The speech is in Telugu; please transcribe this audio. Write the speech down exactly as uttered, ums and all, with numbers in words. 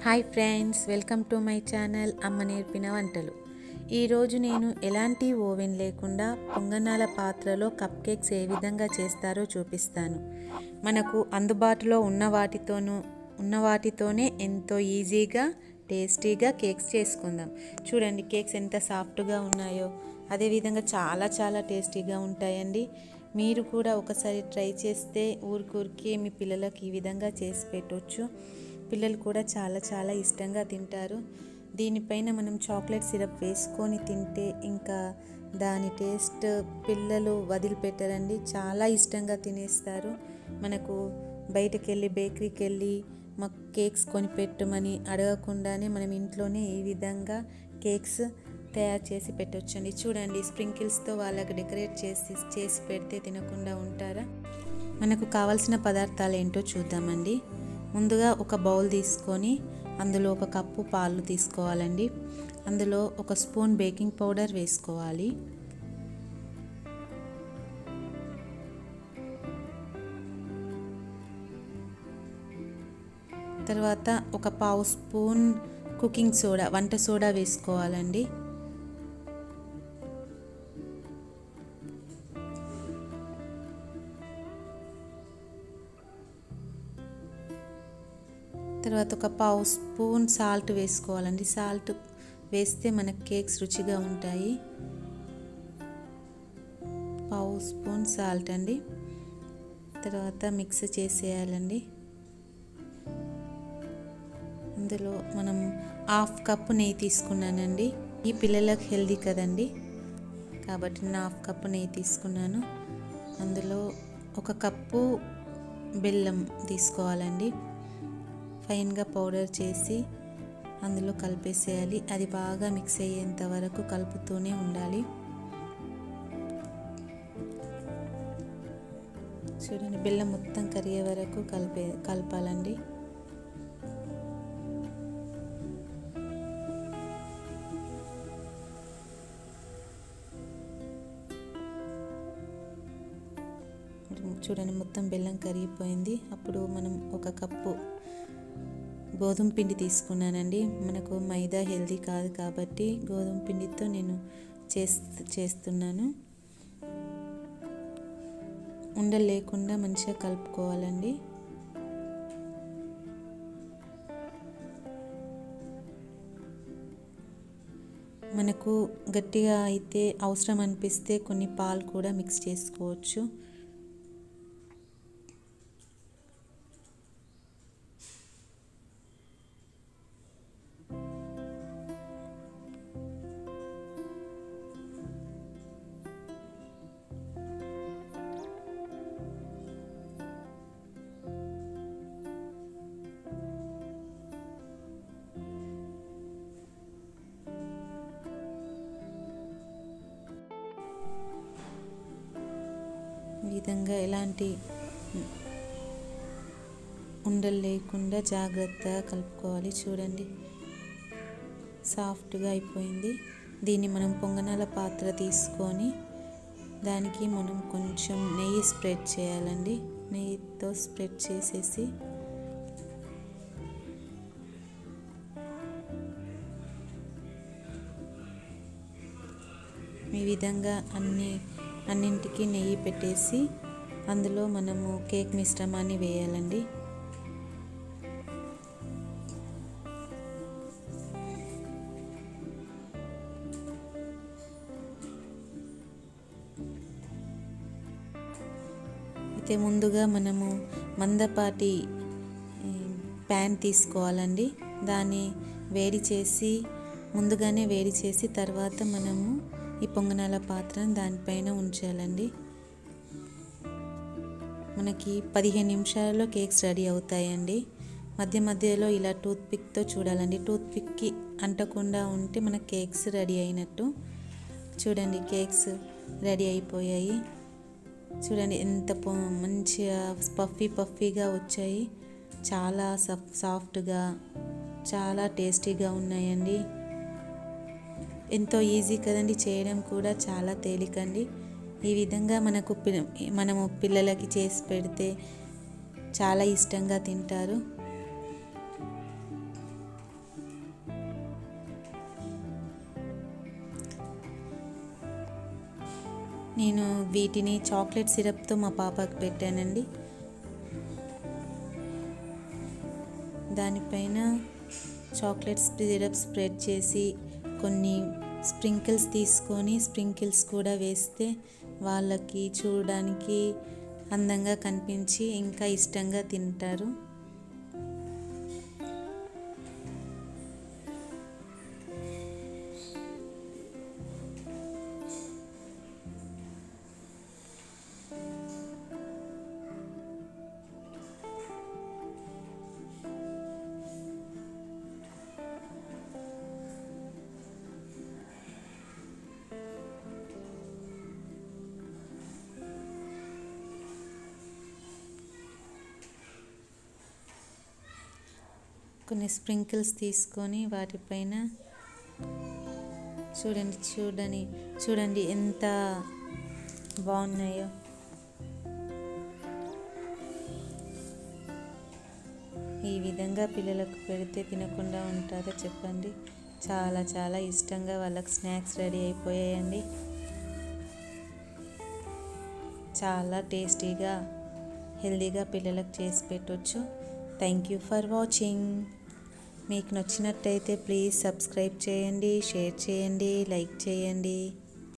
Hi friends, welcome to my channel అమ్మ నేర్పిన వంటలు. ఈరోజు నేను ఎలాంటి ఓవెన్ లేకుండా పొంగనాల పాత్రలో కప్ కేక్స్ ఏ విధంగా చేస్తారో చూపిస్తాను. మనకు అందుబాటులో ఉన్న వాటితోనూ ఉన్న వాటితోనే ఎంతో ఈజీగా టేస్టీగా కేక్స్ చేసుకుందాం. చూడండి కేక్స్ ఎంత సాఫ్ట్గా ఉన్నాయో, అదేవిధంగా చాలా చాలా టేస్టీగా ఉంటాయండి. మీరు కూడా ఒకసారి ట్రై చేస్తే ఊరికూరికే మీ పిల్లలకి ఈ విధంగా చేసి పెట్టవచ్చు. పిల్లలు కూడా చాలా చాలా ఇష్టంగా తింటారు. దీనిపైన మనం చాక్లెట్ సిరప్ వేసుకొని తింటే ఇంకా దాని టేస్ట్ పిల్లలు వదిలిపెట్టరండి, చాలా ఇష్టంగా తినేస్తారు. మనకు బయటకు వెళ్ళి బేకరీకి వెళ్ళి మాకు కేక్స్ కొనిపెట్టమని అడగకుండానే మనం ఇంట్లోనే ఈ విధంగా కేక్స్ తయారు చేసి పెట్టవచ్చండి. చూడండి స్ప్రింకిల్స్తో వాళ్ళకి డెకరేట్ చేసి చేసి పెడితే తినకుండా ఉంటారా? మనకు కావాల్సిన పదార్థాలు ఏంటో చూద్దామండి. ముందుగా ఒక బౌల్ తీసుకొని అందులో ఒక కప్పు పాలు తీసుకోవాలండి. అందులో ఒక స్పూన్ బేకింగ్ పౌడర్ వేసుకోవాలి. తర్వాత ఒక పావు స్పూన్ కుకింగ్ సోడా, వంట సోడా వేసుకోవాలండి. తర్వాత ఒక పావు స్పూన్ సాల్ట్ వేసుకోవాలండి. సాల్ట్ వేస్తే మనకు కేక్స్ రుచిగా ఉంటాయి. పావు స్పూన్ సాల్ట్ అండి. తర్వాత మిక్స్ చేసేయాలండి. అందులో మనం హాఫ్ కప్పు నెయ్యి తీసుకున్నానండి. ఈ పిల్లలకు హెల్దీ కదండి, కాబట్టి నేను హాఫ్ కప్పు నెయ్యి తీసుకున్నాను. అందులో ఒక కప్పు బెల్లం తీసుకోవాలండి. ఫైన్గా పౌడర్ చేసి అందులో కలిపేసేయాలి. అది బాగా మిక్స్ అయ్యేంత వరకు కలుపుతూనే ఉండాలి. చూడండి బెల్లం మొత్తం కరిగే వరకు కలిపే కలపాలండి. చూడండి మొత్తం బెల్లం కరిగిపోయింది. అప్పుడు మనం ఒక కప్పు గోధుమ పిండి తీసుకున్నానండి. మనకు మైదా హెల్దీ కాదు కాబట్టి గోధుమ పిండితో నేను చేస్తు చేస్తున్నాను ఉండలు లేకుండా మంచిగా కలుపుకోవాలండి. మనకు గట్టిగా అయితే అవసరం అనిపిస్తే కొన్ని పాలు కూడా మిక్స్ చేసుకోవచ్చు. ఈ విధంగా ఎలాంటి ఉండలు లేకుండా జాగ్రత్తగా కలుపుకోవాలి. చూడండి సాఫ్ట్గా అయిపోయింది. దీన్ని మనం పొంగనాల పాత్ర తీసుకొని దానికి మనం కొంచెం నెయ్యి స్ప్రెడ్ చేయాలండి. నెయ్యితో స్ప్రెడ్ చేసేసి ఈ విధంగా అన్ని అన్నింటికి నెయ్యి పెట్టేసి అందులో మనము కేక్ మిశ్రమాన్ని వేయాలండి. అయితే ముందుగా మనము మందపాటి ప్యాన్ తీసుకోవాలండి. దాన్ని వేడి చేసి ముందుగానే వేడి చేసి తర్వాత మనము ఈ పొంగనాల పాత్రను దానిపైన ఉంచాలండి. మనకి పదిహేను నిమిషాలలో కేక్స్ రెడీ అవుతాయండి. మధ్య మధ్యలో ఇలా టూత్ పిక్తో చూడాలండి. టూత్ పిక్కి అంటకుండా ఉంటే మన కేక్స్ రెడీ అయినట్టు. చూడండి కేక్స్ రెడీ అయిపోయాయి. చూడండి ఎంత మంచిగా పఫీ పఫీగా వచ్చాయి. చాలా సాఫ్ట్గా చాలా టేస్టీగా ఉన్నాయండి. ఎంతో ఈజీ కదండి, చేయడం కూడా చాలా తేలికండి. ఈ విధంగా మనకు మనము పిల్లలకి చేసి పెడితే చాలా ఇష్టంగా తింటారు. నేను వీటిని చాక్లెట్ సిరప్తో మా పాపకు పెట్టానండి. దానిపైన చాక్లెట్ సిరప్ స్ప్రెడ్ చేసి కొన్ని స్ప్రింకిల్స్ తీసుకొని స్ప్రింకిల్స్ కూడా వేస్తే వాళ్ళకి చూడడానికి అందంగా కనిపించి ఇంకా ఇష్టంగా తింటారు. కొన్ని స్ప్రింకిల్స్ తీసుకొని వాటిపైన చూడండి చూడని చూడండి ఎంత బాగున్నాయో. ఈ విధంగా పిల్లలకు పెడితే తినకుండా ఉంటారో చెప్పండి. చాలా చాలా ఇష్టంగా వాళ్ళకి స్నాక్స్ రెడీ అయిపోయాయండి. చాలా టేస్టీగా హెల్తీగా పిల్లలకు చేసి పెట్టవచ్చు. Thank you for watching. మీకు నచ్చినట్టయితే ప్లీజ్ సబ్స్క్రైబ్ చేయండి, షేర్ చేయండి, లైక్ చేయండి.